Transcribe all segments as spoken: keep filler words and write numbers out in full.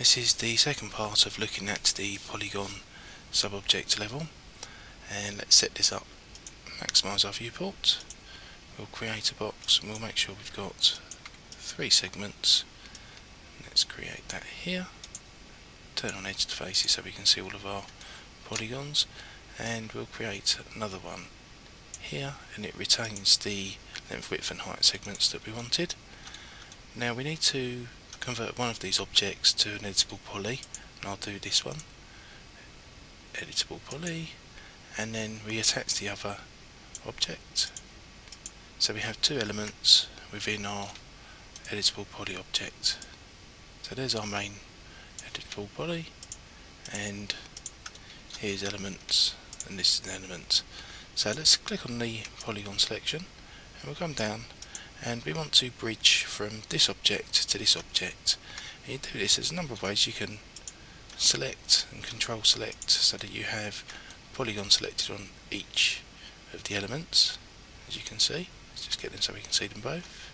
This is the second part of looking at the polygon sub-object level, and let's set this up. Maximise our viewport. We'll create a box and we'll make sure we've got three segments. Let's create that here. Turn on edge to faces so we can see all of our polygons, and we'll create another one here, and it retains the length, width and height segments that we wanted. Now we need to convert one of these objects to an editable poly, and I'll do this one, editable poly, and then we attach the other object. So we have two elements within our editable poly object. So there's our main editable poly, and here's elements, and this is an element. So let's click on the polygon selection, and we'll come down, and we want to bridge from this object to this object. And you do this, there's a number of ways. You can select and control select so that you have polygon selected on each of the elements, as you can see. Let's just get them so we can see them both.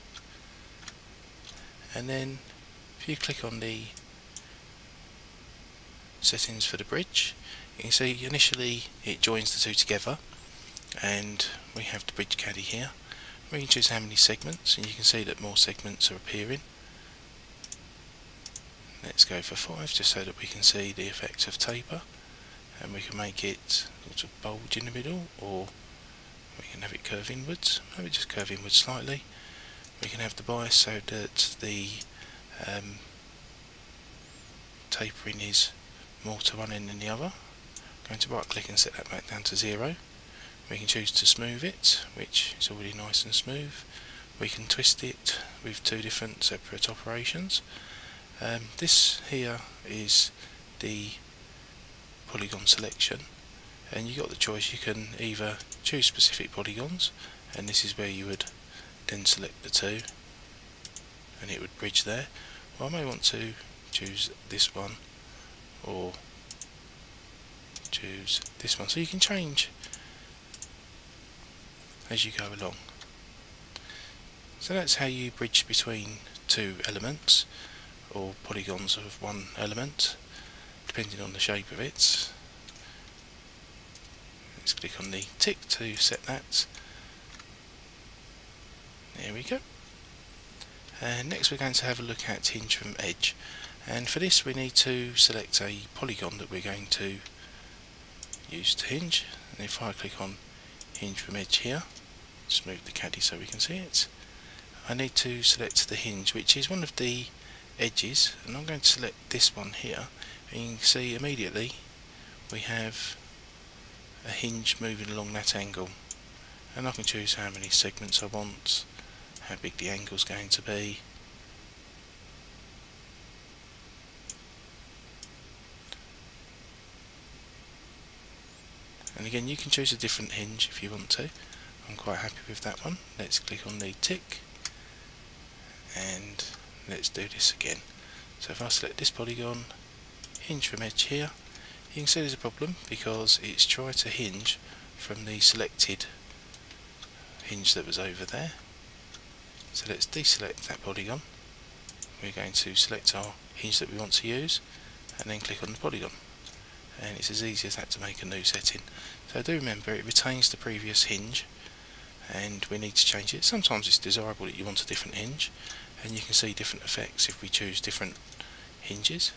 And then if you click on the settings for the bridge, you can see initially it joins the two together, and we have the bridge caddy here. We can choose how many segments, and you can see that more segments are appearing. Let's go for five, just so that we can see the effect of taper, and we can make it sort of bulge in the middle, or we can have it curve inwards. Maybe just curve inwards slightly. We can have the bias so that the um, tapering is more to one end than the other. I'm going to right click and set that back down to zero. We can choose to smooth it, which is already nice and smooth. We can twist it with two different separate operations. Um, this here is the polygon selection, and you've got the choice. You can either choose specific polygons, and this is where you would then select the two, and it would bridge there. Or I may want to choose this one, or choose this one, so you can change as you go along. So that's how you bridge between two elements, or polygons of one element, depending on the shape of it. Let's click on the tick to set that. There we go. And next we're going to have a look at Hinge From Edge, and for this we need to select a polygon that we're going to use to hinge. And if I click on Hinge From Edge here, smooth the caddy so we can see it, I need to select the hinge, which is one of the edges, and I'm going to select this one here, and you can see immediately we have a hinge moving along that angle, and I can choose how many segments I want, how big the angle is going to be. And again, you can choose a different hinge if you want to. I'm quite happy with that one. Let's click on the tick, and let's do this again. So if I select this polygon, Hinge From Edge here, you can see there's a problem because it's tried to hinge from the selected hinge that was over there. So let's deselect that polygon. We're going to select our hinge that we want to use, and then click on the polygon. And it's as easy as that to make a new setting. So do remember, it retains the previous hinge, and we need to change it. Sometimes it's desirable that you want a different hinge, and you can see different effects if we choose different hinges.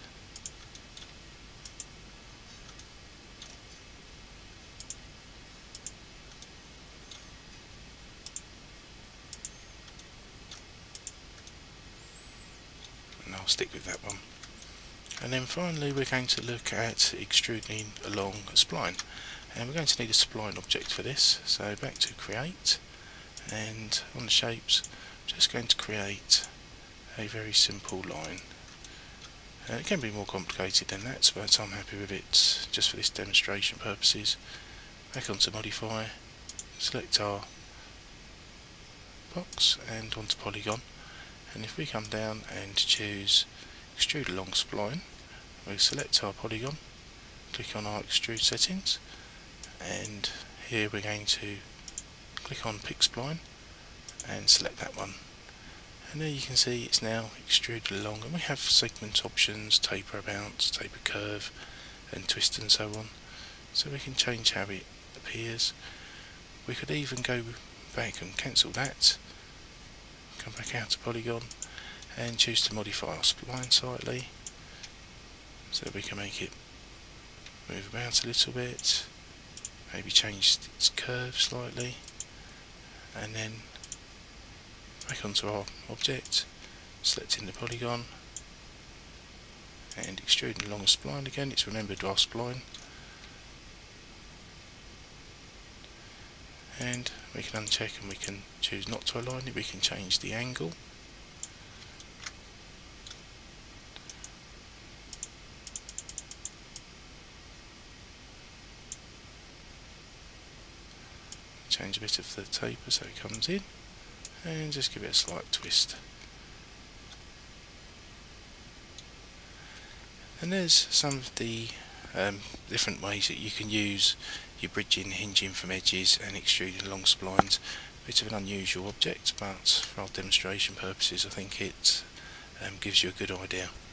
And I'll stick with that one. And then finally we're going to look at extruding along a spline, and we're going to need a spline object for this. So back to create, and on the shapes I'm just going to create a very simple line. Uh, it can be more complicated than that, but I'm happy with it just for this demonstration purposes. Back onto modify, select our box and onto polygon, and if we come down and choose Extrude Along Spline, we select our polygon, click on our extrude settings, and here we're going to click on Pick Spline and select that one. And there you can see it's now extruded along, and we have segment options, taper bounce, taper curve and twist and so on, so we can change how it appears. We could even go back and cancel that, come back out to Polygon and choose to modify our spline slightly so that we can make it move about a little bit, maybe change its curve slightly, and then back onto our object, selecting the polygon and extruding along a spline again. It's remembered our spline, and we can uncheck and we can choose not to align it. We can change the angle, change a bit of the taper so it comes in, and just give it a slight twist. And there's some of the um, different ways that you can use your bridging, hinging from edges and extruding along splines. Bit of an unusual object, but for our demonstration purposes I think it um, gives you a good idea.